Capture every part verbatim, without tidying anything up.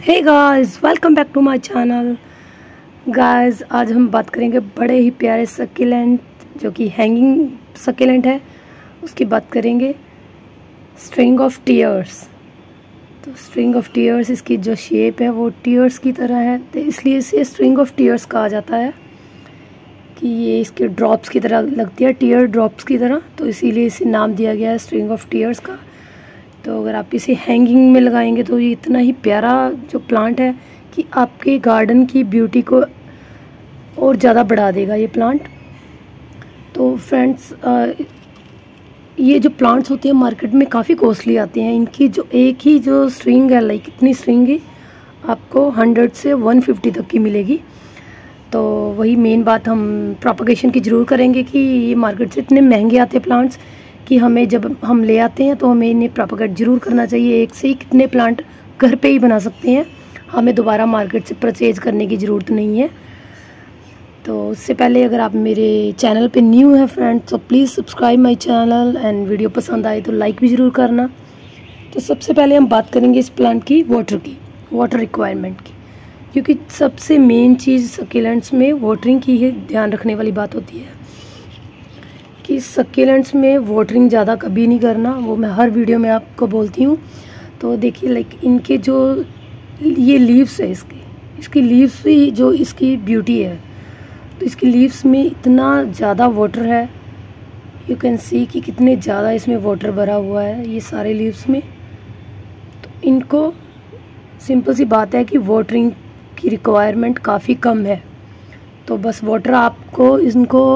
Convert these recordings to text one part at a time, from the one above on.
Hey guys, welcome back to my channel. Guys, आज हम बात करेंगे बड़े ही प्यारे सक्यूलेंट जो कि हैंगिंग सक्यूलेंट है, उसकी बात करेंगे। String of tears. तो स्ट्रिंग ऑफ टीयर्स, इसकी जो शेप है वो टीयर्स की तरह है, तो इसलिए इसे स्ट्रिंग ऑफ टीयर्स कहा जाता है कि ये इसके ड्रॉप्स की तरह लगती है, टीयर ड्रॉप्स की तरह, तो इसीलिए इसे नाम दिया गया है स्ट्रिंग ऑफ टीयर्स का। तो अगर आप इसे हैंगिंग में लगाएंगे तो ये इतना ही प्यारा जो प्लांट है कि आपके गार्डन की ब्यूटी को और ज़्यादा बढ़ा देगा ये प्लांट। तो फ्रेंड्स, ये जो प्लांट्स होते हैं मार्केट में काफ़ी कॉस्टली आते हैं। इनकी जो एक ही जो स्ट्रिंग है, लाइक इतनी स्ट्रिंग ही आपको हंड्रेड से वन फिफ्टी तक की मिलेगी। तो वही मेन बात हम प्रोपगेशन की ज़रूर करेंगे कि ये मार्केट से इतने महंगे आते हैं प्लांट्स कि हमें जब हम ले आते हैं तो हमें इन्हें प्रोपगेट ज़रूर करना चाहिए। एक से ही कितने प्लांट घर पे ही बना सकते हैं, हमें दोबारा मार्केट से परचेज करने की ज़रूरत नहीं है। तो उससे पहले अगर आप मेरे चैनल पे न्यू हैं फ्रेंड्स, तो please subscribe my channel and video पसंद आए तो लाइक भी ज़रूर करना। तो सबसे पहले हम बात करेंगे इस प्लांट की वाटर की, वाटर रिक्वायरमेंट की, क्योंकि सबसे मेन चीज़ सक्यूलेंट्स में वाटरिंग की ही ध्यान रखने वाली बात होती है कि सक्यूलेंट्स में वाटरिंग ज़्यादा कभी नहीं करना। वो मैं हर वीडियो में आपको बोलती हूँ। तो देखिए, लाइक इनके जो ये लीव्स है, इसकी इसकी लीव्स भी जो इसकी ब्यूटी है, तो इसकी लीव्स में इतना ज़्यादा वाटर है। यू कैन सी कि कितने ज़्यादा इसमें वाटर भरा हुआ है ये सारे लीव्स में। तो इनको सिंपल सी बात है कि वाटरिंग की रिक्वायरमेंट काफ़ी कम है। तो बस वाटर आपको इनको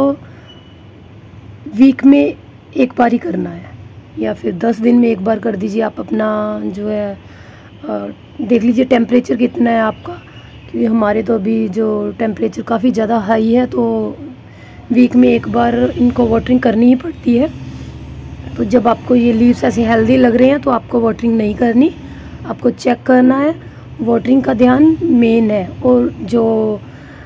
वीक में एक बार ही करना है, या फिर दस दिन में एक बार कर दीजिए। आप अपना जो है आ, देख लीजिए टेम्परेचर कितना है आपका, क्योंकि हमारे तो अभी जो टेम्परेचर काफ़ी ज़्यादा हाई है, तो वीक में एक बार इनको वाटरिंग करनी ही पड़ती है। तो जब आपको ये लीव्स ऐसे हेल्दी लग रहे हैं तो आपको वाटरिंग नहीं करनी, आपको चेक करना है। वाटरिंग का ध्यान मेन है। और जो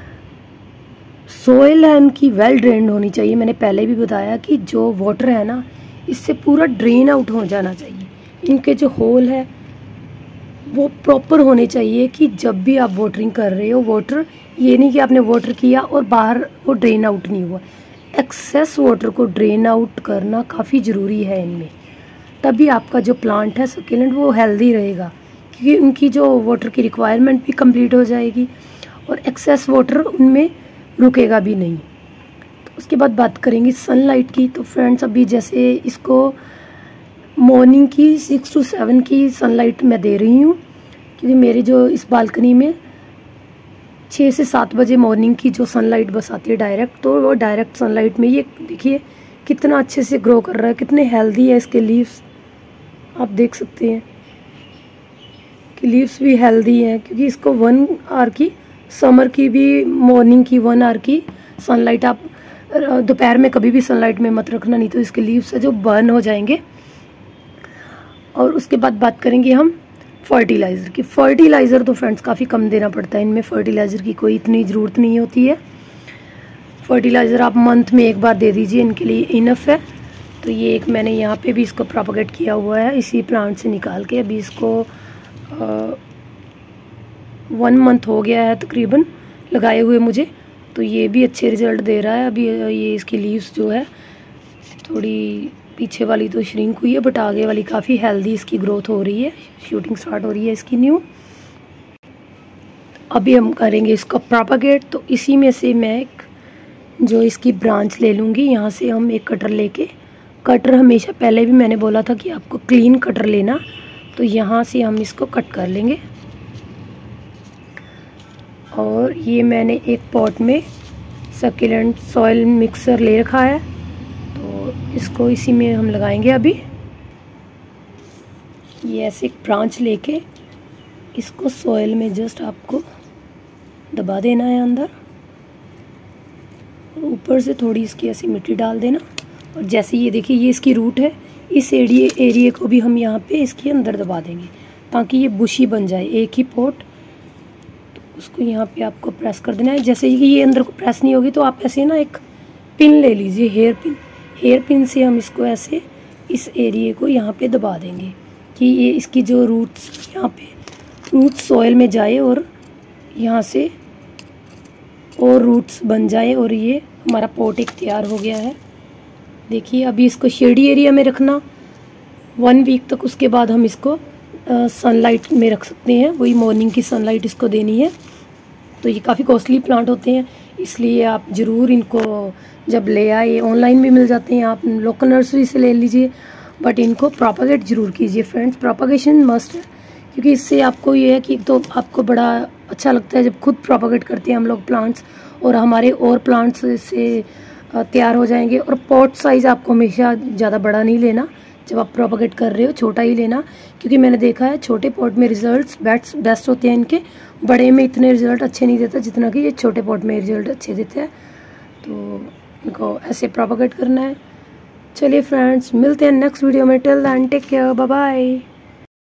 सोइल है उनकी वेल ड्रेन्ड होनी चाहिए। मैंने पहले भी बताया कि जो वाटर है ना, इससे पूरा ड्रेन आउट हो जाना चाहिए। इनके जो होल है वो प्रॉपर होने चाहिए कि जब भी आप वाटरिंग कर रहे हो, वाटर ये नहीं कि आपने वाटर किया और बाहर वो ड्रेन आउट नहीं हुआ। एक्सेस वाटर को ड्रेन आउट करना काफ़ी ज़रूरी है इनमें, तभी आपका जो प्लांट है सक्यूलेंट वो हेल्दी रहेगा, क्योंकि उनकी जो वाटर की रिक्वायरमेंट भी कंप्लीट हो जाएगी और एक्सेस वाटर उनमें रुकेगा भी नहीं। तो उसके बाद बात करेंगे सनलाइट की। तो फ्रेंड्स, अभी जैसे इसको मॉर्निंग की सिक्स टू सेवन की सनलाइट मैं दे रही हूँ, क्योंकि मेरी जो इस बालकनी में छः से सात बजे मॉर्निंग की जो सनलाइट बस आती है डायरेक्ट, तो वो डायरेक्ट सनलाइट में ये देखिए कितना अच्छे से ग्रो कर रहा है, कितने हेल्दी है इसके लीव्स। आप देख सकते हैं कि लीव्स भी हेल्दी हैं, क्योंकि इसको वन आवर की समर की भी मॉर्निंग की वन आवर की सनलाइट, आप दोपहर में कभी भी सनलाइट में मत रखना, नहीं तो इसके लीव्स है जो बर्न हो जाएंगे। और उसके बाद बात करेंगे हम फर्टिलाइज़र की। फर्टिलाइज़र तो फ्रेंड्स काफ़ी कम देना पड़ता है, इनमें फर्टिलाइज़र की कोई इतनी ज़रूरत नहीं होती है। फर्टिलाइज़र आप मंथ में एक बार दे दीजिए, इनके लिए इनफ है। तो ये एक मैंने यहाँ पे भी इसको प्रोपगेट किया हुआ है इसी प्लांट से निकाल के। अभी इसको आ, वन मंथ हो गया है तकरीबन लगाए हुए मुझे, तो ये भी अच्छे रिज़ल्ट दे रहा है। अभी ये इसकी लीव्स जो है थोड़ी पीछे वाली तो श्रिंक हुई है, बट आगे वाली काफ़ी हेल्दी इसकी ग्रोथ हो रही है, शूटिंग स्टार्ट हो रही है इसकी न्यू। अभी हम करेंगे इसको प्रोपगेट। तो इसी में से मैं एक जो इसकी ब्रांच ले लूँगी, यहाँ से हम एक कटर लेके, कटर हमेशा पहले भी मैंने बोला था कि आपको क्लीन कटर लेना, तो यहाँ से हम इसको कट कर लेंगे। और ये मैंने एक पॉट में सक्यूलेंट सॉइल मिक्सर ले रखा है, तो इसको इसी में हम लगाएंगे। अभी ये ऐसे एक ब्रांच लेके इसको सॉइल में जस्ट आपको दबा देना है अंदर, और ऊपर से थोड़ी इसकी ऐसी मिट्टी डाल देना। और जैसे ये देखिए, ये इसकी रूट है, इस एरिए एरिए को भी हम यहाँ पे इसके अंदर दबा देंगे ताकि ये बुशी बन जाए एक ही पॉट। उसको यहाँ पे आपको प्रेस कर देना है। जैसे कि ये अंदर को प्रेस नहीं होगी तो आप ऐसे ना एक पिन ले लीजिए, हेयर पिन। हेयर पिन से हम इसको ऐसे इस एरिए को यहाँ पे दबा देंगे कि ये इसकी जो रूट्स यहाँ पे स्मूथ सॉइल में जाए और यहाँ से और रूट्स बन जाए। और ये हमारा पॉट एक तैयार हो गया है। देखिए अभी इसको शेडी एरिया में रखना वन वीक तक, उसके बाद हम इसको सनलाइट में रख सकते हैं। वही मॉर्निंग की सनलाइट इसको देनी है। तो ये काफ़ी कॉस्टली प्लांट होते हैं, इसलिए आप ज़रूर इनको जब ले आए, ऑनलाइन भी मिल जाते हैं, आप लोकल नर्सरी से ले लीजिए, बट इनको प्रोपागेट ज़रूर कीजिए फ्रेंड्स। प्रोपागेशन मस्ट है, क्योंकि इससे आपको ये है कि तो आपको बड़ा अच्छा लगता है जब खुद प्रोपागेट करते हैं हम लोग प्लांट्स, और हमारे और प्लांट्स से तैयार हो जाएंगे। और पॉट साइज़ आपको हमेशा ज़्यादा बड़ा नहीं लेना जब आप प्रोपागेट कर रहे हो, छोटा ही लेना, क्योंकि मैंने देखा है छोटे पॉट में रिजल्ट्स बेस्ट बेस्ट होते हैं इनके, बड़े में इतने रिजल्ट अच्छे नहीं देता जितना कि ये छोटे पॉट में रिजल्ट अच्छे देते हैं। तो इनको ऐसे प्रोपागेट करना है। चलिए फ्रेंड्स, मिलते हैं नेक्स्ट वीडियो में। Till then take care, bye bye.